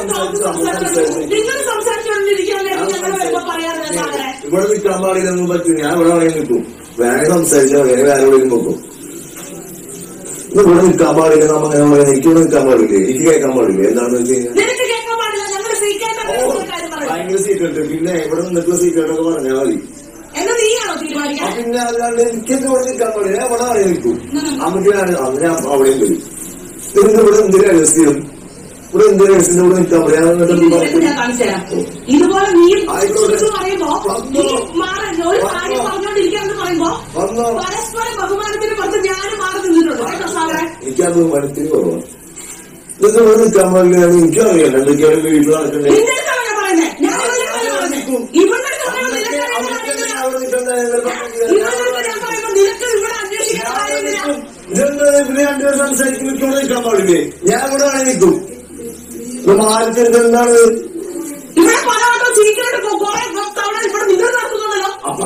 ഇവിടെ നിൽക്കാൻ പാടില്ലെന്നും പറ്റും. ഞാൻ ഇവിടെ വേണമെങ്കിൽ നിൽക്കും. വേറെ സംസാരിച്ചാൽ വേറെ ആരോടെങ്കിലും നോക്കും. ഇവിടെ നിൽക്കാൻ പാടില്ല. നമ്മ എനിക്ക് ഇവിടെ നിൽക്കാൻ പാടില്ലേ? എനിക്ക് കേൾക്കാൻ പാടില്ലേ? എന്താണെന്ന് വെച്ച് കഴിഞ്ഞാൽ ഭയങ്കര സീക്രട്ട്. പിന്നെ ഇവിടെ നിന്നിട്ടുള്ള സീക്രട്ടൊക്കെ പറഞ്ഞാൽ മതി. പിന്നെ അല്ലാണ്ട് എനിക്കെന്ത് ഇവിടെ നിൽക്കാൻ പാടില്ല. ഞാൻ ഇവിടെ ആണെങ്കിൽ നിൽക്കും. അമ്മയ്ക്ക് അന്ന് ഞാൻ അവിടെയും വരും. ഇതിന്റെ ഇവിടെ എന്തൊരു രഹസ്യം, ഇവിടെ എന്തൊരു രഹസ്യത്തിന്റെ ഇവിടെ നിൽക്കാൻ പറയാ. ഇതുപോലെ നീ പറയുമ്പോ പരസ്പര ബഹുമാനത്തിന് പുറത്ത് ഞാനും മാറി നിന്നിട്ടുണ്ട്. എനിക്കാ ബഹുമാനത്തിന് കുറവാണ്. ഇതൊക്കെ ഇവിടെ നിൽക്കാൻ പാടില്ല. എനിക്കും അറിയാം എന്തൊക്കെയാണ് വീട്ടിൽ നടക്കണ്ടേ. പിന്നെ രണ്ടുപേരും സംസാരിക്കുമ്പോൾ ഇവിടെ നിൽക്കാൻ പാടില്ലേ? ഞാൻ ഇവിടെ വേണമെങ്കിൽ നിൽക്കും. മാറ്റം എന്താണ്? അപ്പൊ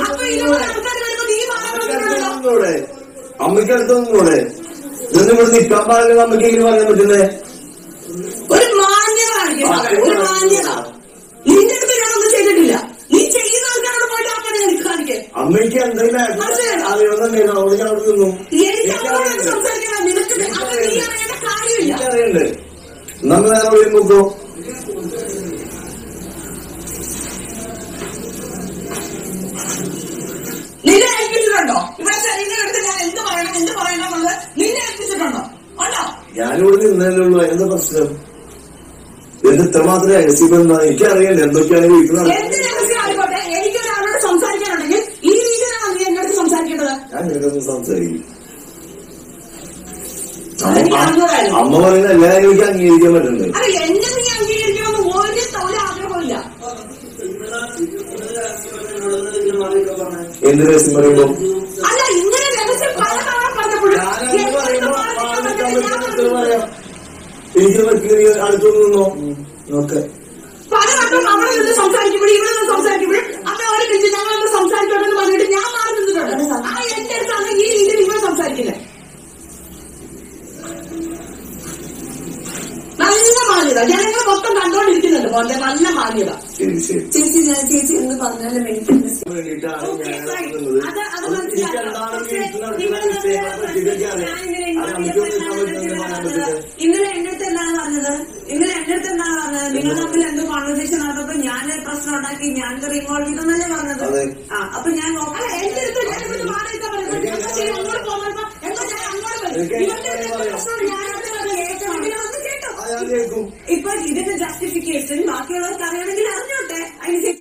അമ്മയ്ക്കടുത്തൊന്നുകൂടെ ഇതൊന്നും ഇവിടെ നിൽക്കാൻ പാടില്ല. അമ്മയ്ക്ക് എങ്ങനെ പറയാൻ പറ്റുന്നേ? ഒരു മാന്യത ഒരു മാന്യത നിന്റെ അടുത്ത് ഞാനൊന്നും ചെയ്തിട്ടില്ല. നീ ചെയ്യുന്ന ആൾക്കാരോട് പോയിട്ട് ആൾക്കാരെ എനിക്ക് കാണിക്കും. അമ്മയ്ക്ക് എന്തെങ്കിലും അറിയണമെന്നുണ്ടെങ്കിൽ അവിടെ ഞാൻ അവിടെ നിന്നു. എനിക്ക് സംസാരിക്കണം. നിനക്ക് നീ അറിയേണ്ട കാര്യമില്ല. അറിയണ്ടേ? നമ്മൾ നേരെ അവിടെ നോക്കോ. നിന്നെ ഏൽപ്പിച്ചിട്ടുണ്ടോ? ഇവിടെ നിന്റെ അടുത്ത് ഞാൻ എന്ത് പറയണമെന്നുള്ളത് നിന്നെ ഏൽപ്പിച്ചിട്ടുണ്ടോ? ഉണ്ടോ? ഞാനിവിടെ നിന്നല്ലേ ഉള്ളൂ. എന്താ പ്രശ്നം? എന്ത് ഇത്രമാത്രം രഹസ്യം എനിക്കറിയണ്ടേ എന്തൊക്കെയാണ് വീട്ടിൽ എന്ത് രഹസ്യമായിക്കോട്ടെ. എനിക്കൊരാളോട് സംസാരിക്കാനുണ്ടെങ്കിൽ ഈ രീതിയിലാണ് നീ എന്നോട് സംസാരിക്കേണ്ടത്. ഞാൻ നിനക്കൊന്നും സംസാരിക്കും. അമ്മ പറയുന്ന എല്ലാവരും എനിക്ക് അംഗീകരിക്കാൻ പറ്റുന്നുണ്ട്. അല്ല എന്നെ നീ അംഗീകരിക്കണമെന്ന് ഒരാഗ്രഹമില്ല. എന്ത് രഹസ്യം പറയുമ്പോ? അല്ല ഇങ്ങനെ രഹസ്യം പല തവണ പറഞ്ഞപ്പോഴും എനിക്ക് അടുത്തൊന്നും നിന്നോ നോക്കെ പലവട്ടം അവിടെ നിന്ന് സംസാരിക്കുമ്പോഴും ഇവിടെ നിന്ന് സംസാരിക്കുമ്പോഴും അമ്മ ഒരു മിനിറ്റ് ഞങ്ങളൊന്ന് സംസാരിക്കണമെന്ന് പറഞ്ഞിട്ട് ഞാൻ മാറി നിന്നിട്ടുണ്ട്. ആ എന്റെ അടുത്താണ് ഈ രീതിയിൽ ഇവിടെ സംസാരിക്കുന്നത്. നല്ല മാന്യത ജനങ്ങൾ മൊത്തം കണ്ടോണ്ടിരിക്കുന്നുണ്ട്. പോലെ നല്ല മാന്യത. ചേച്ചി ചേച്ചി എന്ന് പറഞ്ഞാലും എനിക്ക് ഇന്നലെ എന്റെ അടുത്ത് എന്താണ് പറഞ്ഞത്? നിങ്ങൾ തമ്മിൽ എന്തോ കോൺവെർസേഷൻ നടന്നപ്പോ ഞാൻ പ്രശ്നം ഉണ്ടാക്കി ഞാൻ ഇൻവോൾവ് ചെയ്തെന്നല്ലേ പറഞ്ഞത്. അപ്പൊ ഞാൻ എന്റെ അടുത്ത് ഞാൻ മാറിയിട്ടാ പറഞ്ഞത്. അങ്ങോട്ട് പോകുമ്പോ എന്താ ഞാൻ അങ്ങോട്ട് ഇപ്പൊ ഇതിന്റെ ജസ്റ്റിഫിക്കേഷൻ ബാക്കിയുള്ളവർക്ക് അറിയണമെങ്കിൽ അറിഞ്ഞോട്ടെ. അതിന്